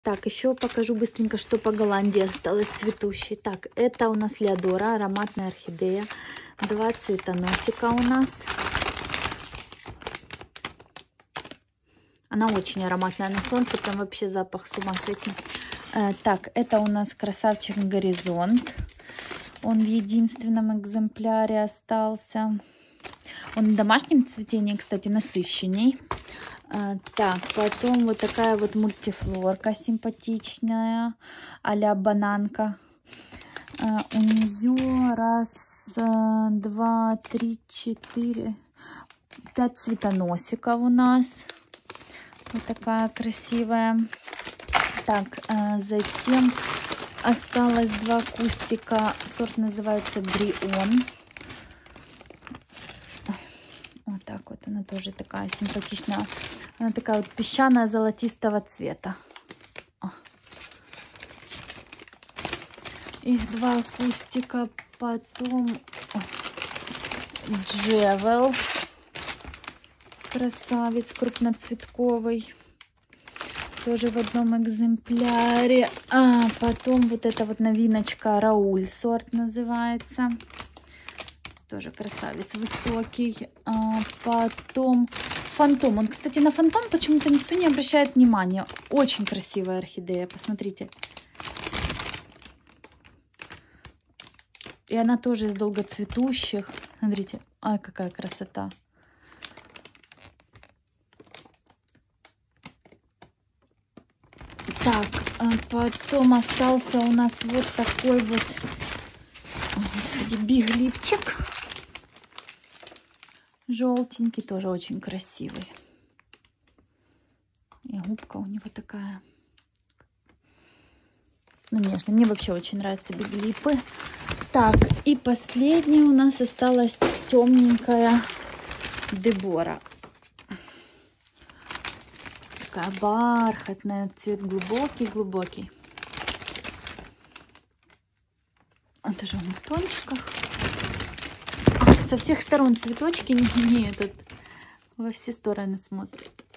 Так, еще покажу быстренько, что по Голландии осталось цветущей. Так, это у нас Леодора, ароматная орхидея. 2 цветоносика у нас. Она очень ароматная на солнце, там вообще запах с ума сойти. Так, это у нас красавчик Горизонт. Он в единственном экземпляре остался. Он в домашнем цветении, кстати, насыщенней. Так, потом вот такая вот мультифлорка симпатичная, а-ля бананка. У нее 1, 2, 3, 4, 5 цветоносиков у нас. Вот такая красивая. Так, затем осталось 2 кустика. Сорт называется Брион. Вот так вот она тоже такая симпатичная. Она такая вот песчаная, золотистого цвета. Их 2 кустика. Потом Джевел. Красавец крупноцветковый. Тоже в одном экземпляре. Потом вот эта вот новиночка Рауль сорт называется. Тоже красавец высокий. Потом Фантом. Он, кстати, на Фантом почему-то никто не обращает внимания. Очень красивая орхидея. Посмотрите. И она тоже из долгоцветущих. Смотрите. Ай, какая красота. Так, потом остался у нас вот такой вот биглипчик. Желтенький, тоже очень красивый. И губка у него такая. Ну, нежно. Мне вообще очень нравятся биглипы. Так, и последняя у нас осталась темненькая Дебора. Такая бархатная, цвет глубокий-глубокий. Он тоже в бутончиках. Со всех сторон цветочки не этот во все стороны смотрят.